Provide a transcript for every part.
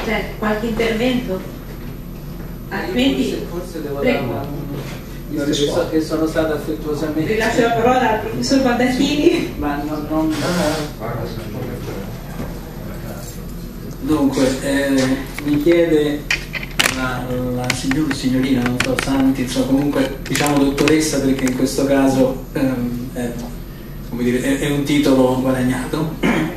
Cioè, qualche intervento? Altrimenti forse devo prego. so che sono stata affettuosamente. Rilascio la parola al professor Baldacchini. Ma non... Dunque, mi chiede la signorina, non so, Santi, insomma, comunque diciamo dottoressa, perché in questo caso come dire, è un titolo guadagnato.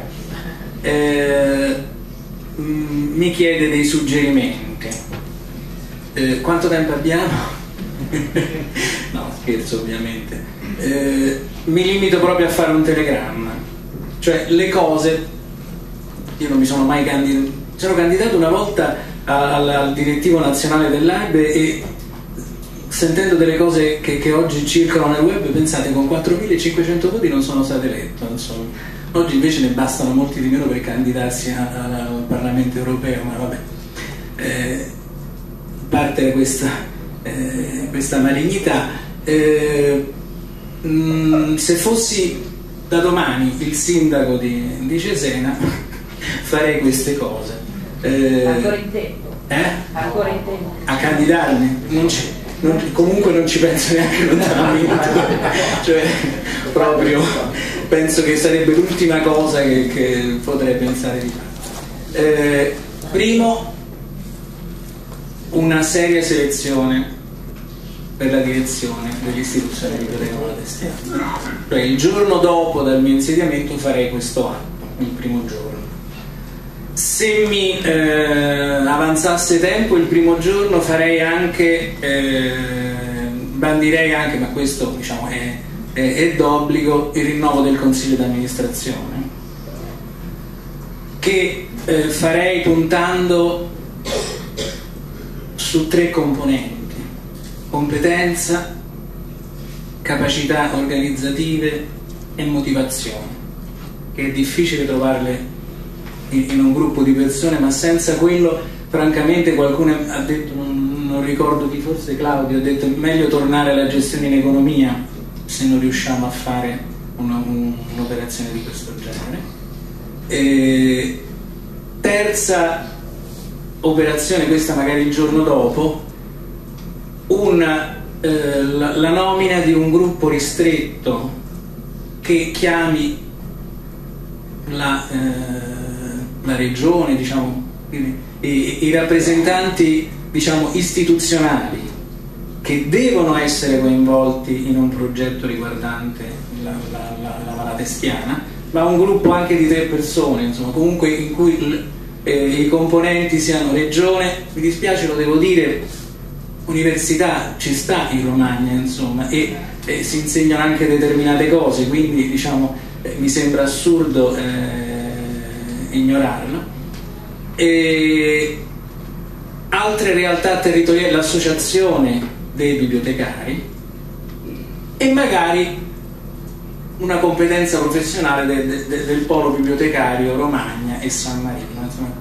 Mi chiede dei suggerimenti. Quanto tempo abbiamo? No, scherzo ovviamente. Mi limito proprio a fare un telegramma, cioè le cose. Io non mi sono mai candidato, sono candidato una volta al direttivo nazionale dell'AIB e sentendo delle cose che oggi circolano nel web, pensate, con 4.500 voti non sono stato eletto, insomma. Oggi invece ne bastano molti di meno per candidarsi al Parlamento europeo, ma vabbè, parte questa malignità. Se fossi da domani il sindaco di Cesena farei queste cose. Ancora in tempo. Ancora in tempo. A candidarmi? Comunque non ci penso neanche lontanamente. Cioè, proprio penso che sarebbe l'ultima cosa che potrei pensare di fare. Primo, una seria selezione per la direzione dell'istituzione di Biblioteca Malatestiana. Cioè, il giorno dopo dal mio insediamento farei questo atto, il primo giorno. Se mi avanzasse tempo, il primo giorno farei anche, bandirei anche, ma questo diciamo è d'obbligo, il rinnovo del consiglio d'amministrazione, che farei puntando su 3 componenti: competenza, capacità organizzative e motivazione, che è difficile trovarle in un gruppo di persone, ma senza quello francamente qualcuno ha detto, non ricordo chi, forse Claudio, ha detto meglio tornare alla gestione in economia se non riusciamo a fare un'operazione di questo genere. Terza operazione, questa magari il giorno dopo, la nomina di un gruppo ristretto che chiami la regione, diciamo, i rappresentanti, diciamo, istituzionali che devono essere coinvolti in un progetto riguardante la Malatestiana, ma un gruppo anche di 3 persone, insomma, comunque in cui i componenti siano regione, mi dispiace, lo devo dire, università ci sta in Romagna, insomma, e si insegnano anche determinate cose, quindi diciamo mi sembra assurdo ignorarlo. Altre realtà territoriali, l'associazione dei bibliotecari e magari una competenza professionale del polo bibliotecario Romagna e San Marino, insomma,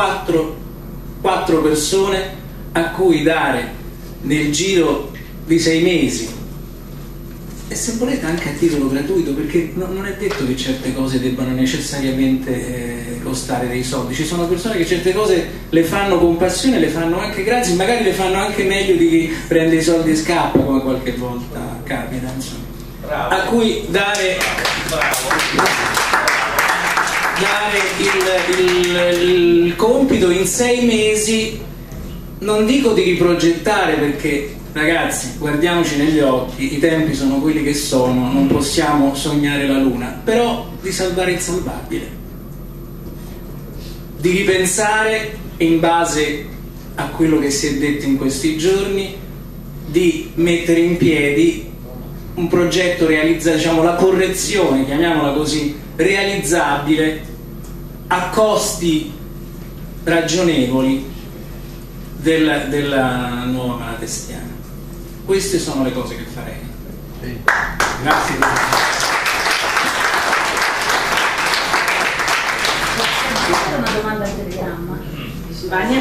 4 persone a cui dare nel giro di 6 mesi, e se volete anche a titolo gratuito, perché non è detto che certe cose debbano necessariamente costare dei soldi. Ci sono persone che certe cose le fanno con passione, le fanno anche gratis, magari le fanno anche meglio di chi prende i soldi e scappa, come qualche volta capita, insomma. Bravo. A cui dare il compito in 6 mesi, non dico di riprogettare, perché ragazzi, guardiamoci negli occhi, i tempi sono quelli che sono, non possiamo sognare la luna, però di salvare il salvabile, di ripensare in base a quello che si è detto in questi giorni, di mettere in piedi un progetto realizzato, diciamo la correzione, chiamiamola così, realizzabile a costi ragionevoli della nuova Malatestiana. Queste sono le cose che farei. Grazie. Una domanda al telegramma. Vania?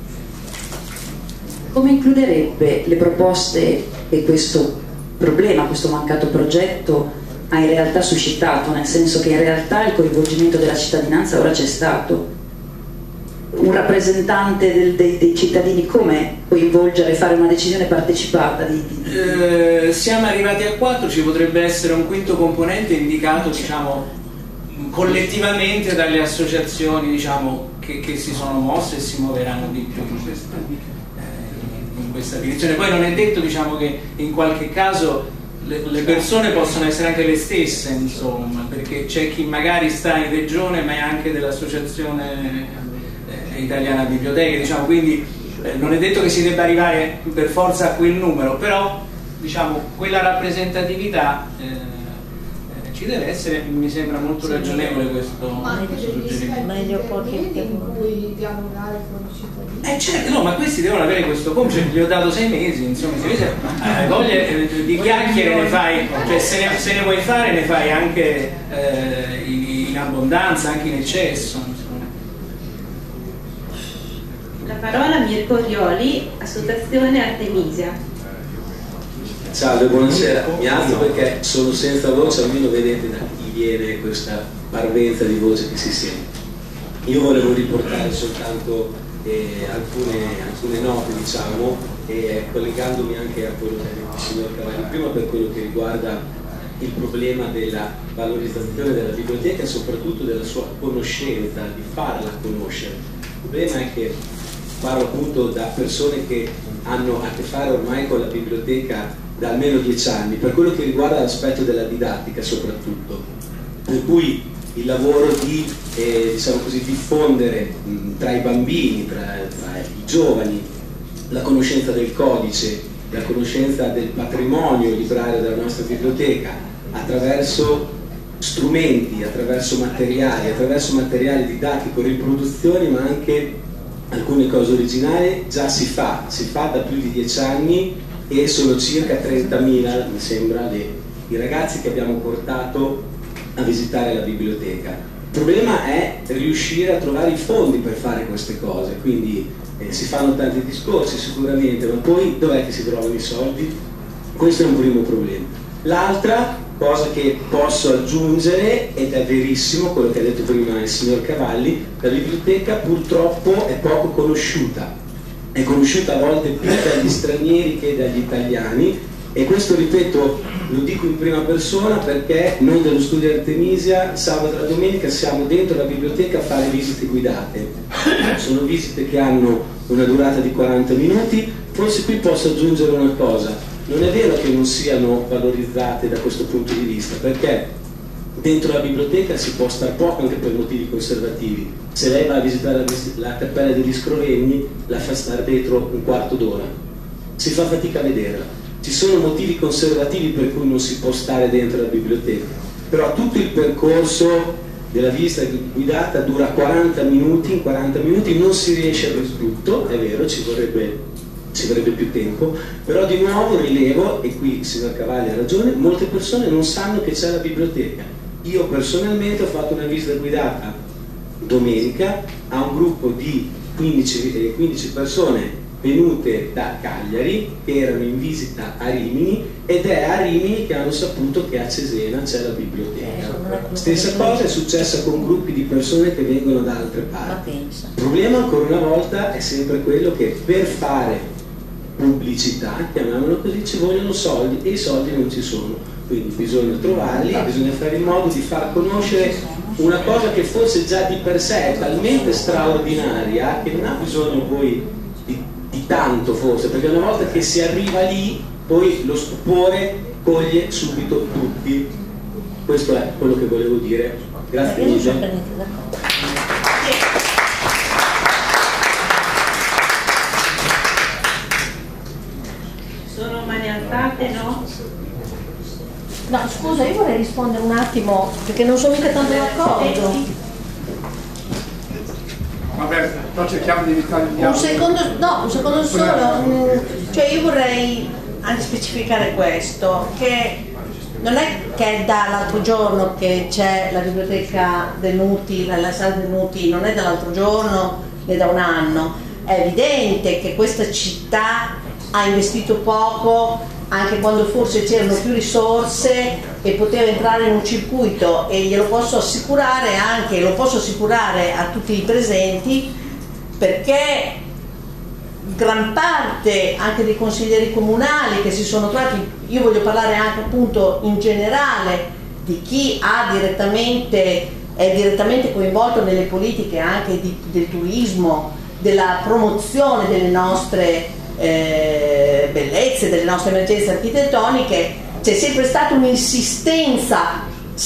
Come includerebbe le proposte e questo problema, questo mancato progetto ha in realtà suscitato, nel senso che in realtà il coinvolgimento della cittadinanza ora c'è stato? un rappresentante dei cittadini, come coinvolgere, fare una decisione partecipata? Siamo arrivati a 4, ci potrebbe essere un quinto componente indicato, diciamo, collettivamente dalle associazioni, diciamo, che si sono mosse e si muoveranno di più in questa direzione. Poi non è detto, diciamo, che in qualche caso le persone possono essere anche le stesse, insomma, perché c'è chi magari sta in regione ma è anche dell'associazione italiana biblioteche, diciamo, quindi non è detto che si debba arrivare per forza a quel numero, però diciamo quella rappresentatività ci deve essere. Mi sembra molto ragionevole questo suggerimento. Meglio pochi in cui dialogare con i cittadini. Certo, no, ma questi devono avere questo compito, gli ho dato 6 mesi, insomma, se hai voglia di chiacchiere ne fai, cioè se ne vuoi fare ne fai anche in abbondanza, anche in eccesso, insomma. La parola a Mirko Rioli, Associazione Artemisia. Salve, buonasera. Mi alzo perché sono senza voce, almeno vedete da chi viene questa parvenza di voce che si sente. Io volevo riportare soltanto alcune note, diciamo, collegandomi anche a quello che ha detto il signor Cavalli prima, per quello che riguarda il problema della valorizzazione della biblioteca e soprattutto della sua conoscenza, di farla conoscere. Il problema è che parlo appunto da persone che hanno a che fare ormai con la biblioteca da almeno 10 anni, per quello che riguarda l'aspetto della didattica soprattutto, per cui il lavoro di diciamo così, diffondere tra i bambini, tra i giovani, la conoscenza del codice, la conoscenza del patrimonio librario della nostra biblioteca attraverso strumenti, attraverso materiali didattico, riproduzioni, ma anche alcune cose originali, già si fa da più di 10 anni e sono circa 30.000, mi sembra, i ragazzi che abbiamo portato a visitare la biblioteca. Il problema è riuscire a trovare i fondi per fare queste cose, quindi si fanno tanti discorsi sicuramente, ma poi dov'è che si trovano i soldi? Questo è un primo problema. L'altra cosa che posso aggiungere, ed è verissimo quello che ha detto prima il signor Cavalli, la biblioteca purtroppo è poco conosciuta, è conosciuta a volte più dagli stranieri che dagli italiani, e questo, ripeto, lo dico in prima persona perché noi dello Studio Artemisia sabato e la domenica siamo dentro la biblioteca a fare visite guidate. Sono visite che hanno una durata di 40 minuti. Forse qui posso aggiungere una cosa: non è vero che non siano valorizzate da questo punto di vista, perché dentro la biblioteca si può star poco anche per motivi conservativi. Se lei va a visitare la cappella degli Scrovegni, la fa stare dentro un quarto d'ora, si fa fatica a vederla. Ci sono motivi conservativi per cui non si può stare dentro la biblioteca, però tutto il percorso della visita guidata dura 40 minuti, in 40 minuti non si riesce a vedere tutto, è vero, ci vorrebbe più tempo, però di nuovo rilevo, e qui il signor Cavalli ha ragione, molte persone non sanno che c'è la biblioteca. Io personalmente ho fatto una visita guidata domenica a un gruppo di 15 persone venute da Cagliari, che erano in visita a Rimini, ed è a Rimini che hanno saputo che a Cesena c'è la biblioteca. Stessa cosa è successa con gruppi di persone che vengono da altre parti. Il problema ancora una volta è sempre quello che per fare pubblicità, chiamiamolo così, ci vogliono soldi, e i soldi non ci sono, quindi bisogna trovarli, bisogna fare in modo di far conoscere una cosa che forse già di per sé è talmente straordinaria che non ha bisogno poi di tanto, forse, perché una volta che si arriva lì poi lo stupore coglie subito tutti. Questo è quello che volevo dire. Grazie mille. Sono mani alzate, no? No, scusa, io vorrei rispondere un attimo, perché non sono mica tanto d'accordo. Vabbè, però cerchiamo di evitare il dialogo. Un secondo solo. Cioè io vorrei anche specificare questo, che non è che è dall'altro giorno che c'è la biblioteca Denuti, la sala Denuti, non è dall'altro giorno né da un anno. È evidente che questa città ha investito poco, anche quando forse c'erano più risorse e poteva entrare in un circuito, e glielo posso assicurare anche, lo posso assicurare a tutti i presenti, perché gran parte anche dei consiglieri comunali che si sono trovati, io voglio parlare anche appunto in generale di chi è direttamente coinvolto nelle politiche anche del turismo, della promozione delle nostre bellezze, delle nostre emergenze architettoniche, c'è sempre stata un'insistenza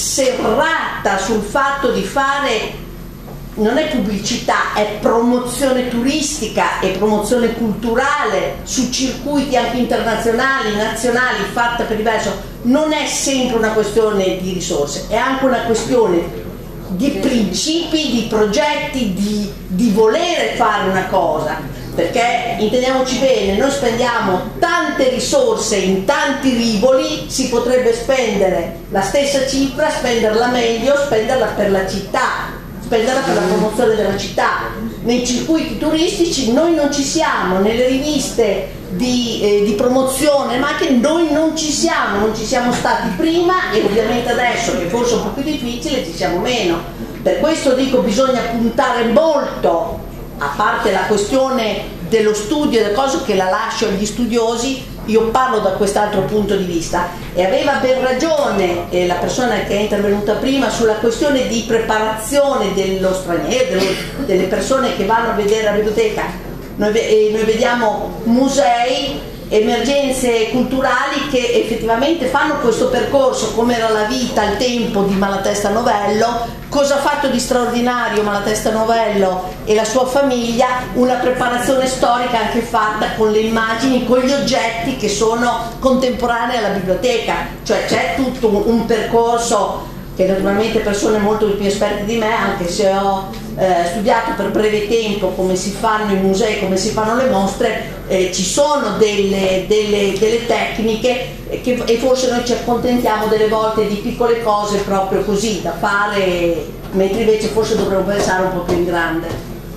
serrata sul fatto di fare, non è pubblicità, è promozione turistica e promozione culturale su circuiti anche internazionali, nazionali, fatta per diverso. Non è sempre una questione di risorse, è anche una questione di principi, di progetti, di volere fare una cosa, perché intendiamoci bene, noi spendiamo tante risorse in tanti rivoli, si potrebbe spendere la stessa cifra, spenderla meglio, spenderla per la città, spenderla per la promozione della città. Nei circuiti turistici noi non ci siamo, nelle riviste di promozione, ma che noi non ci siamo stati prima e ovviamente adesso che forse è un po' più difficile ci siamo meno. Per questo dico bisogna puntare molto, a parte la questione dello studio e delle cose che la lascio agli studiosi, io parlo da quest'altro punto di vista, e aveva ben ragione la persona che è intervenuta prima sulla questione di preparazione dello straniero, delle persone che vanno a vedere la biblioteca. Noi vediamo musei, emergenze culturali che effettivamente fanno questo percorso, come era la vita al tempo di Malatesta Novello, cosa ha fatto di straordinario Malatesta Novello e la sua famiglia, una preparazione storica anche fatta con le immagini, con gli oggetti che sono contemporanei alla biblioteca, cioè c'è tutto un percorso che naturalmente persone molto più esperte di me, anche se ho studiato per breve tempo come si fanno i musei, come si fanno le mostre, ci sono delle tecniche e forse noi ci accontentiamo delle volte di piccole cose proprio così da fare, mentre invece forse dovremmo pensare un po' più in grande.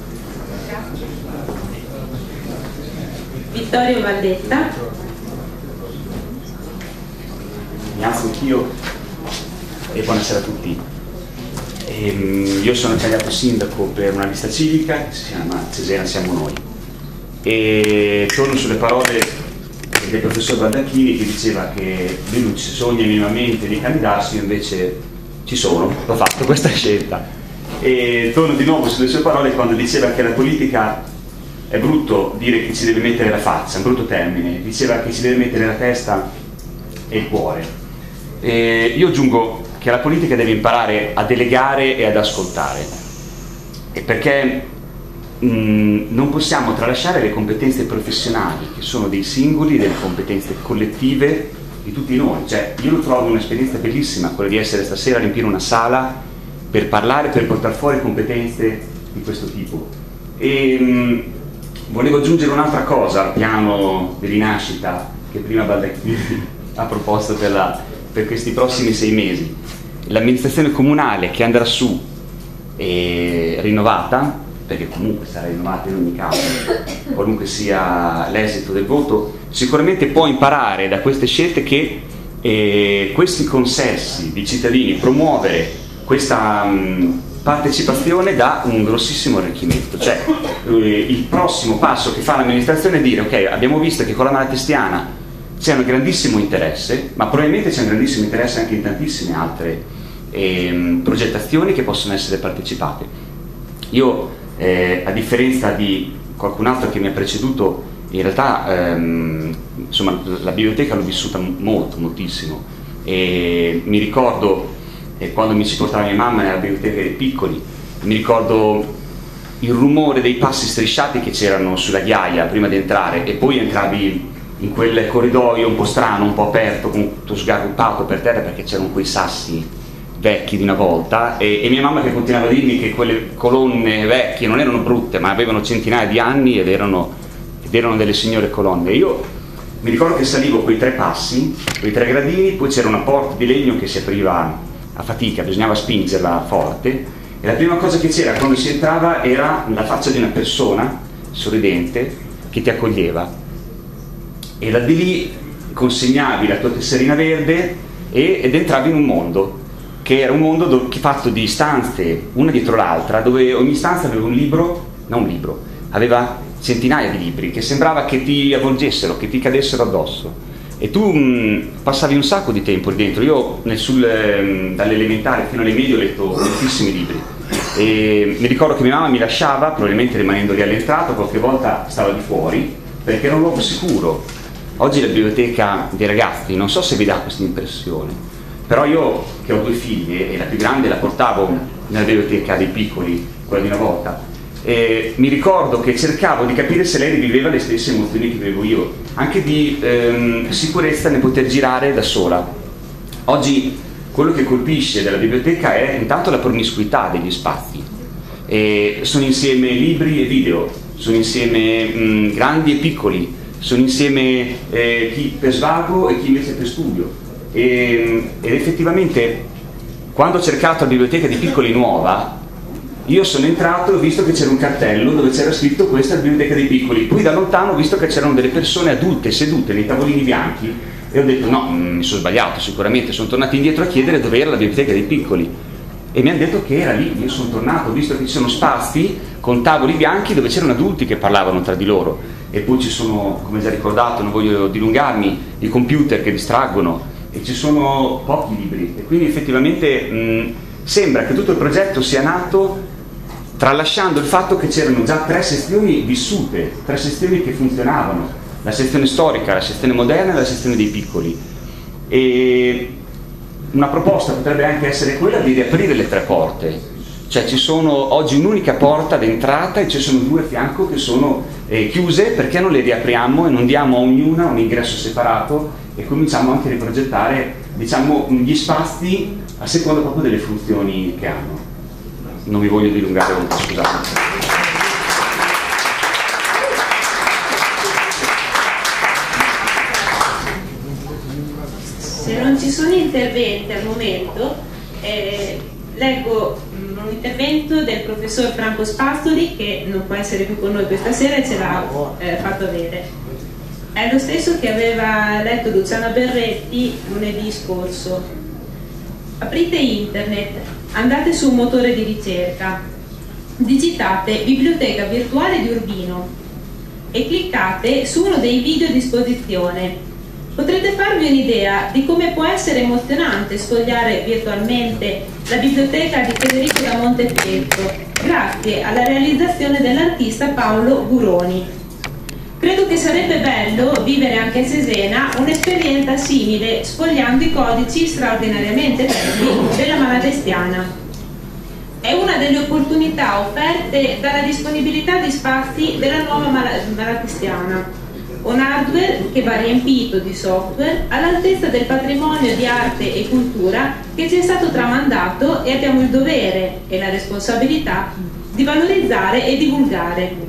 Vittorio Valdetta. Mi alzo anch'io e buonasera a tutti. Io sono candidato sindaco per una lista civica che si chiama Cesena Siamo Noi, e torno sulle parole del professor Baldacchini che diceva che lui non ci sogna minimamente di candidarsi, io invece ci sono, l'ho fatto questa scelta, e torno di nuovo sulle sue parole quando diceva che la politica è brutto dire che ci deve mettere la faccia, un brutto termine, diceva che ci deve mettere la testa e il cuore, e io aggiungo che la politica deve imparare a delegare e ad ascoltare, e perché non possiamo tralasciare le competenze professionali che sono dei singoli, delle competenze collettive di tutti noi. Cioè, io lo trovo un'esperienza bellissima quella di essere stasera a riempire una sala per parlare, per portare fuori competenze di questo tipo. E volevo aggiungere un'altra cosa al piano di rinascita che prima Baldacchini ha proposto per questi prossimi 6 mesi. L'amministrazione comunale che andrà su rinnovata, perché comunque sarà rinnovata in ogni caso, qualunque sia l'esito del voto, sicuramente può imparare da queste scelte che questi consessi di cittadini, promuovere questa partecipazione dà un grossissimo arricchimento. Cioè il prossimo passo che fa l'amministrazione è dire: ok, abbiamo visto che con la Malatestiana c'è un grandissimo interesse, ma probabilmente c'è un grandissimo interesse anche in tantissime altre progettazioni che possono essere partecipate. Io a differenza di qualcun altro che mi ha preceduto, in realtà insomma, la biblioteca l'ho vissuta moltissimo, e mi ricordo quando mi ci portava mia mamma nella biblioteca dei piccoli, mi ricordo il rumore dei passi strisciati che c'erano sulla ghiaia prima di entrare, e poi entravi in quel corridoio un po' strano, un po' aperto, con tutto sgarruppato per terra perché c'erano quei sassi vecchi di una volta, e mia mamma che continuava a dirmi che quelle colonne vecchie non erano brutte ma avevano centinaia di anni ed erano delle signore colonne. Io mi ricordo che salivo quei 3 passi, quei 3 gradini, poi c'era una porta di legno che si apriva a fatica, bisognava spingerla forte, e la prima cosa che c'era quando si entrava era la faccia di una persona sorridente che ti accoglieva, e da di lì consegnavi la tua tesserina verde ed entravi in un mondo che era un mondo fatto di stanze una dietro l'altra, dove ogni stanza aveva un libro, non un libro, aveva centinaia di libri che sembrava che ti avvolgessero, che ti cadessero addosso, e tu passavi un sacco di tempo lì dentro. Io dall'elementare fino alle medie ho letto moltissimi libri, e mi ricordo che mia mamma mi lasciava, probabilmente rimanendo lì all'entrata, qualche volta stava di fuori perché era un luogo sicuro. Oggi la biblioteca dei ragazzi non so se vi dà questa impressione, però io che ho 2 figlie e la più grande la portavo nella biblioteca dei piccoli, quella di una volta, e mi ricordo che cercavo di capire se lei riviveva le stesse emozioni che vivevo io, anche di sicurezza nel poter girare da sola. Oggi quello che colpisce della biblioteca è intanto la promiscuità degli spazi, e sono insieme libri e video, sono insieme grandi e piccoli, sono insieme chi per svago e chi invece per studio, ed effettivamente quando ho cercato la biblioteca dei piccoli nuova, io sono entrato e ho visto che c'era un cartello dove c'era scritto questa è la biblioteca dei piccoli, poi da lontano ho visto che c'erano delle persone adulte sedute nei tavolini bianchi e ho detto no, mi sono sbagliato sicuramente, sono tornato indietro a chiedere dove era la biblioteca dei piccoli e mi hanno detto che era lì. Io sono tornato, ho visto che ci sono spazi con tavoli bianchi dove c'erano adulti che parlavano tra di loro, e poi ci sono, come già ricordato, non voglio dilungarmi, i computer che distraggono, e ci sono pochi libri, e quindi effettivamente sembra che tutto il progetto sia nato tralasciando il fatto che c'erano già 3 sezioni vissute, 3 sezioni che funzionavano, la sezione storica, la sezione moderna e la sezione dei piccoli. E una proposta potrebbe anche essere quella di riaprire le 3 porte, cioè ci sono oggi un'unica porta d'entrata e ci sono 2 a fianco che sono chiuse, perché non le riapriamo e non diamo a ognuna un ingresso separato e cominciamo anche a riprogettare, diciamo, gli spazi a seconda proprio delle funzioni che hanno. Non mi voglio dilungare oltre, scusate. Se non ci sono interventi al momento, leggo un intervento del professor Franco Spastoli, che non può essere più con noi questa sera e ce l'ha fatto avere. È lo stesso che aveva letto Luciana Berretti lunedì scorso. Aprite internet, andate su un motore di ricerca, digitate Biblioteca Virtuale di Urbino e cliccate su uno dei video a disposizione. Potrete farvi un'idea di come può essere emozionante sfogliare virtualmente la biblioteca di Federico da Montefeltro, grazie alla realizzazione dell'artista Paolo Buroni. Credo che sarebbe bello vivere anche a Cesena un'esperienza simile, sfogliando i codici straordinariamente belli della Maladestiana. È una delle opportunità offerte dalla disponibilità di spazi della nuova Maladestiana, un hardware che va riempito di software all'altezza del patrimonio di arte e cultura che ci è stato tramandato, e abbiamo il dovere e la responsabilità di valorizzare e divulgare.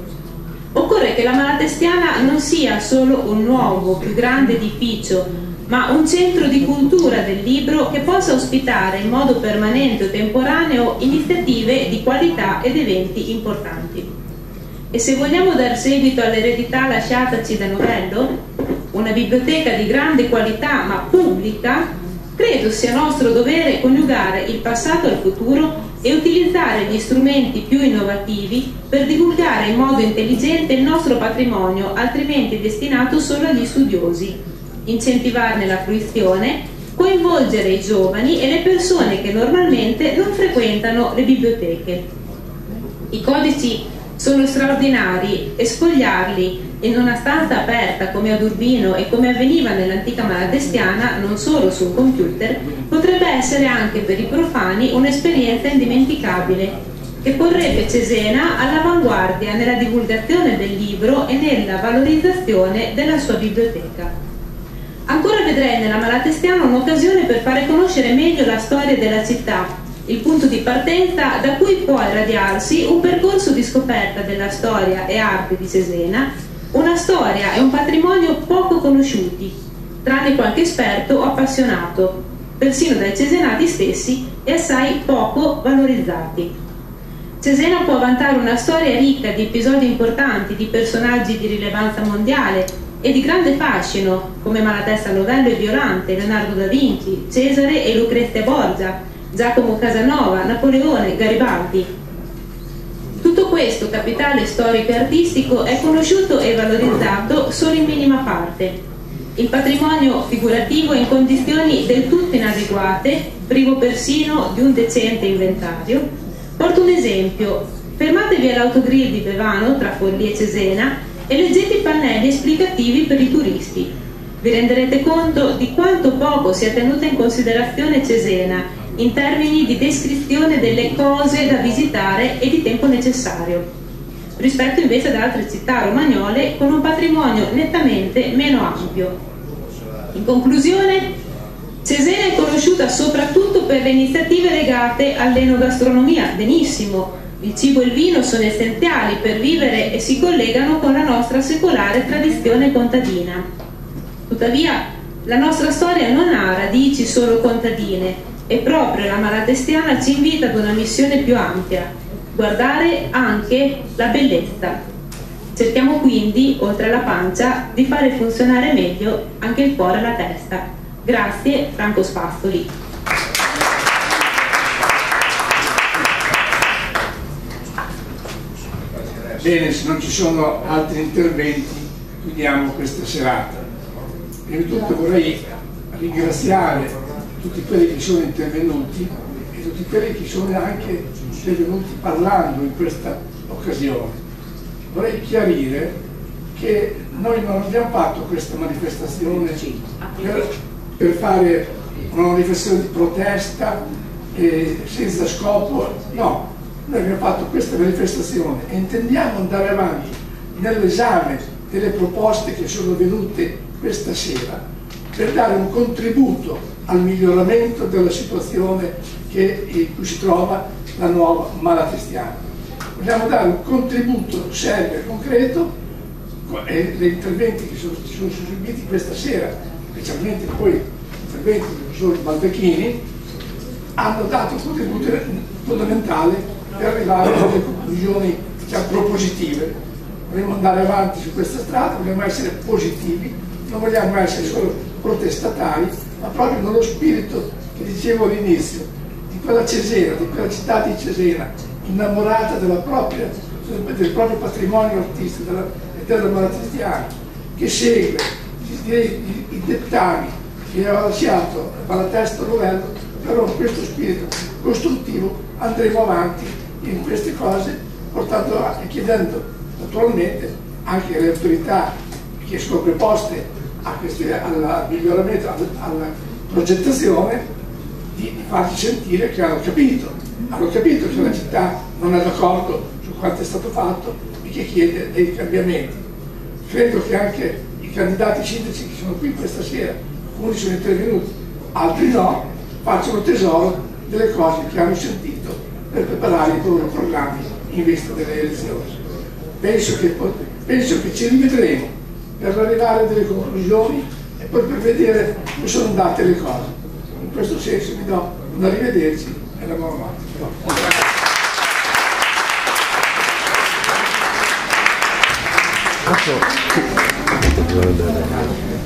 Occorre che la Maladestiana non sia solo un nuovo, più grande edificio, ma un centro di cultura del libro che possa ospitare in modo permanente o temporaneo iniziative di qualità ed eventi importanti. E se vogliamo dar seguito all'eredità lasciataci da Novello, una biblioteca di grande qualità ma pubblica, credo sia nostro dovere coniugare il passato al futuro e utilizzare gli strumenti più innovativi per divulgare in modo intelligente il nostro patrimonio, altrimenti destinato solo agli studiosi, incentivarne la fruizione, coinvolgere i giovani e le persone che normalmente non frequentano le biblioteche. I codici sono straordinari e sfogliarli in una stanza aperta come ad Urbino e come avveniva nell'antica Maladestiana, non solo sul computer, potrebbe essere anche per i profani un'esperienza indimenticabile che porrebbe Cesena all'avanguardia nella divulgazione del libro e nella valorizzazione della sua biblioteca. Ancora vedrei nella Maladestiana un'occasione per fare conoscere meglio la storia della città, il punto di partenza da cui può irradiarsi un percorso di scoperta della storia e arte di Cesena, una storia e un patrimonio poco conosciuti, tranne qualche esperto o appassionato, persino dai cesenati stessi, e assai poco valorizzati. Cesena può vantare una storia ricca di episodi importanti, di personaggi di rilevanza mondiale e di grande fascino, come Malatesta Novello e Violante, Leonardo da Vinci, Cesare e Lucrezia Borgia, Giacomo Casanova, Napoleone, Garibaldi. Tutto questo capitale storico e artistico è conosciuto e valorizzato solo in minima parte. Il patrimonio figurativo è in condizioni del tutto inadeguate, privo persino di un decente inventario. Porto un esempio: fermatevi all'autogrill di Bevano tra Forlì e Cesena e leggete i pannelli esplicativi per i turisti. Vi renderete conto di quanto poco sia tenuta in considerazione Cesena in termini di descrizione delle cose da visitare e di tempo necessario, rispetto invece ad altre città romagnole con un patrimonio nettamente meno ampio. In conclusione, Cesena è conosciuta soprattutto per le iniziative legate all'enogastronomia. Benissimo, il cibo e il vino sono essenziali per vivere e si collegano con la nostra secolare tradizione contadina. Tuttavia, la nostra storia non ha radici solo contadine e proprio la Malatestiana ci invita ad una missione più ampia: guardare anche la bellezza. Cerchiamo quindi, oltre alla pancia, di fare funzionare meglio anche il cuore e la testa. Grazie, Franco Spastoli. Bene, se non ci sono altri interventi, chiudiamo questa serata. Prima di tutto vorrei ringraziare tutti quelli che sono intervenuti e tutti quelli che sono anche intervenuti parlando in questa occasione. Vorrei chiarire che noi non abbiamo fatto questa manifestazione per fare una manifestazione di protesta senza scopo, no. Noi abbiamo fatto questa manifestazione e intendiamo andare avanti nell'esame delle proposte che sono venute questa sera per dare un contributo al miglioramento della situazione in cui si trova la nuova Malatestiana. Vogliamo dare un contributo serio e concreto e gli interventi che sono seguiti questa sera, specialmente poi gli interventi del professor Baldacchini, hanno dato un contributo fondamentale per arrivare a delle conclusioni propositive. Vogliamo andare avanti su questa strada, vogliamo essere positivi, non vogliamo essere solo protestatari, ma proprio nello spirito che dicevo all'inizio, di quella Cesena, di quella città di Cesena, innamorata del proprio patrimonio artistico e della Malatestiana, che segue i dettami che aveva lasciato Malatesta Rovello. Però con questo spirito costruttivo andremo avanti in queste cose, portando e chiedendo naturalmente anche alle autorità che sono preposte al miglioramento, alla progettazione, di farci sentire che hanno capito che la città non è d'accordo su quanto è stato fatto e che chiede dei cambiamenti. Credo che anche i candidati sindaci che sono qui questa sera, alcuni sono intervenuti, altri no, facciano tesoro delle cose che hanno sentito per preparare i loro programmi in vista delle elezioni. Penso che ci rivedremo per arrivare a delle conclusioni e poi per vedere come sono andate le cose. In questo senso vi do un arrivederci e la buona notte.